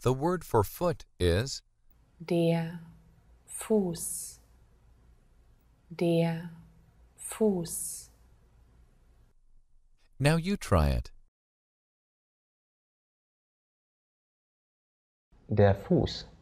The word for foot is Der Fuß. Der Fuß. Now you try it. Der Fuß.